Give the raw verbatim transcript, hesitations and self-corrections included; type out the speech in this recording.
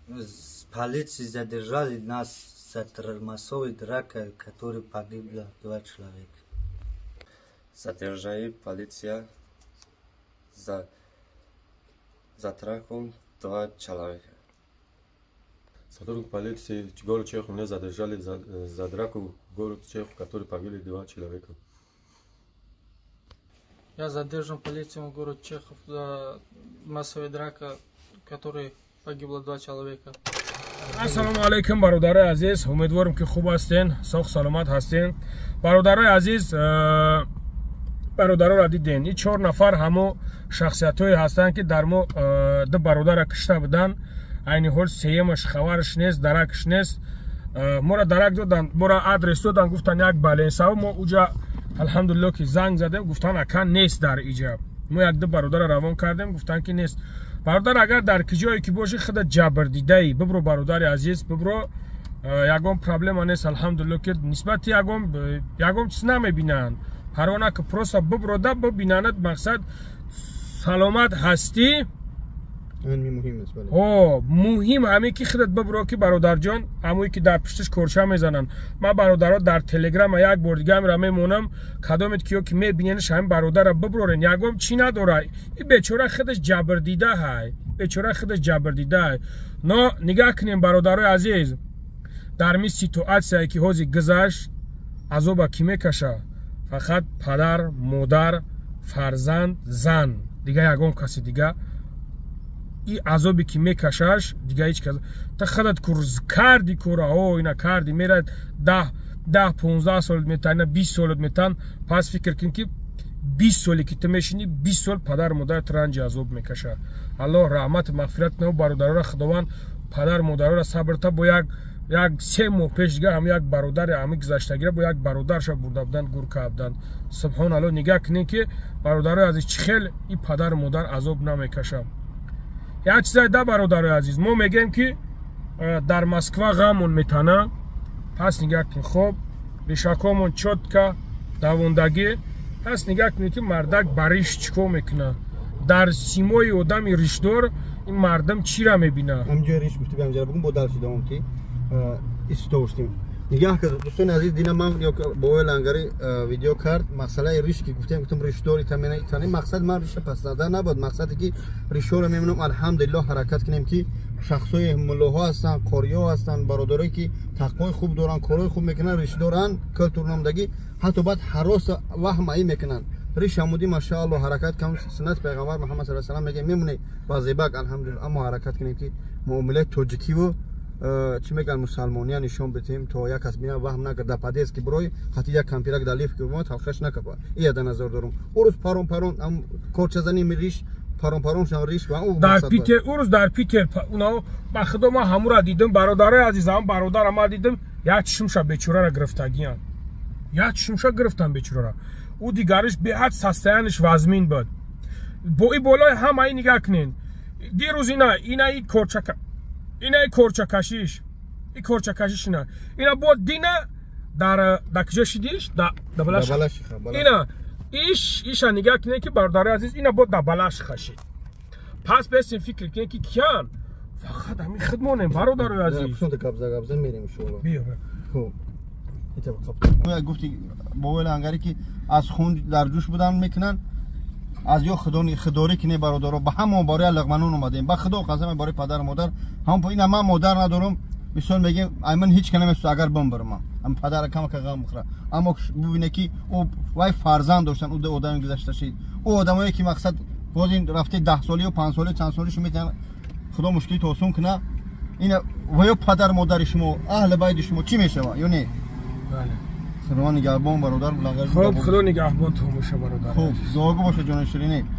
полиции задержали нас за массовой дракой, в которой погибло два человека. Задержали полиция за, за драком два человека. Сотрудник полиции город Чехов не задержали за, за драку в город Чехов, в которой погибли два человека. Я задержан полицией в город Чехов за массовой драка, в которой погибло два человека. Ассаламу алейкум бародари азиз, умедворим ки хуб ҳастен, соҳ саломат ҳастен. Бародари азиз, бародарро диден, ин чор нафар ҳамо шахсиятҳое ҳастанд ки дар мо ду бародара кишта буданд. Айни ҳол сеюмаш хабараш нест, даракаш нест. Мора дарак додан, мора адрес додан, гуфтан як баленсаво, мо уҷа алҳамдулиллоҳ ки занг задем, гуфтан ака нест дар иҷа. Мо як ду бародара равон кардем, гуфтан ки нест. Бародар агар дар киҷое ки боши худа ҷабрдидаи бибро бародари азиз, бибро ягон проблема нест, алҳамдулиллоҳ ки нисбати ягон ягон чиз намебинанд. Парвона ки просто биброда бибинанад, мақсад саломат ҳастӣ. О, муҳим ҳаме ки худат бибро ки бародарҷон, ҳамое ки дар пиштиш корча мезананд. Ман бародаро дар телеграма як бор дига амра мемонам, кадомет киё ки мебиненш ҳами бародара биброрен, ягом чӣ надора. И бечора худаш ҷабрдида ҳай, бечора худаш ҷабрдида ҳай. Но нигаҳ кунем бародарои азиз, дар ми ситуатсияе ки ҳозир гузашт, азоба ки мекаша? Фақат падар, модар, фарзанд, зан, дига ягон каси дига. И азобе ки мекашаш дига ҳеҷ кас та худат курз карди кораҳо ина карди мерад даҳ понздаҳ солат метан, ина бист солат метан. Пас фикр кун ки бист соле ки ту мешини, бист сол падар модарат ранҷи азоб мекашад. Аллоҳ раҳмату мағфират кунад бародароро, худованд падар модароро сабрта. Бо як як се моҳ пеш дига ҳам як бародари ҳами гузаштагира бо як бародарша бурда буданд, гур карданд. Субҳоналлоҳ, нигоҳ кунем ки бародарои азиз чӣ хел и падар модар азоб намекашад. Як чизай да бародарои азиз, мо мегем ки дар Москва ғамон метана. Пас нигоҳ кун, хоб ришакомон чотка давондагӣ. Пас нигоҳ кунед ки мардак ба риш чикор мекуна. Дар симои одами ришдор ин мардам чира мебина. Ҳамҷои риш гуфти биҳамҷара бугун бо дал шидавом ки истовштим. Нигоҳ кард дӯстони азиз, дина ман бо ои лангари видео кард масъалаи риш ки гуфтем, гуфтам ришдори тамени мақсад ман риша паснадар набуд. Мақсаде ки ришҳоро мемонам алҳамдулиллоҳ ҳаракат кунем ки шахсои муллоҳо ҳастанд, қориё ҳастанд, бародарое ки тақвои хуб доранд, корҳои хуб мекунанд, ришдоранд, калтурномдагӣ ҳатто баъд ҳарос ваҳмаӣ мекунанд. Риш ҳамудӣ машааллоҳ ҳаракат кам суннати пайғамбар Муҳаммад саллаллоҳу алайҳи ва саллам мегӯяд мемонед ба зебак алҳамдулиллоҳ, аммо ҳаракат кунем ки муомилаи тоҷикиву чӣ мегӯянд мусалмония нишон битем, то як кас бина ваҳм накарда падес ки бирои хати як кампирак дар лифт ки бумад ҳалқаш накапа. ия да назар дорум. Урус парон парон ам корчазани риш парон парон шан риш ва у дар питер урус дар питер уно ба худо ман ҳамура дидам. Бародарои азиз, ҳам бародарам ман дидам як чишмша бечорара гирифтагиянд. Як чишмша гирифтан бечорара. У дигариш беҳад састаяниш вазмин буд. Бо и болои ҳамаи нигоҳ кунед. Дирӯз ина ина и корчака ина и корчакашиш и корчакашиш ина ина бо дина дар дар киҷо шидиш да да балаш ина иш иша нигоҳ кунед ки бародарои азиз, ина бо да балаш хашид. Пас бесин фикр кунед ки киян фақат ҳамин хидмонем бародарои азиз. габза габза мерем иншоаллоҳ. биё хуб итаба гуфти бо ои лангари ки аз хун дар ҷӯш будан мекунанд, аз ё хидорӣ кунед бародаро. ба ҳамон бораи лағманон омадем. ба худо қасам бораи падар модар ҳам ина ман модар надорам. мисол мегем ай ман ҳеҷ кана мест агар бимбирам ам падара камака ғам бихӯра. аммо бибине ки вай фарзанд доштан, у одами гузашта шид. у одамое ки мақсад боз ин рафте даҳ солию панҷ солию чанд солишу метавонад худо мушкилит осон куна. ина ва ё падар модари шумо, аҳли байти шумо чӣ мешава ё не? бале. خدا نگهبان برادر. خب خدا نگهبان تو باشه برادر. خوب دعا باشه جان شیرینی.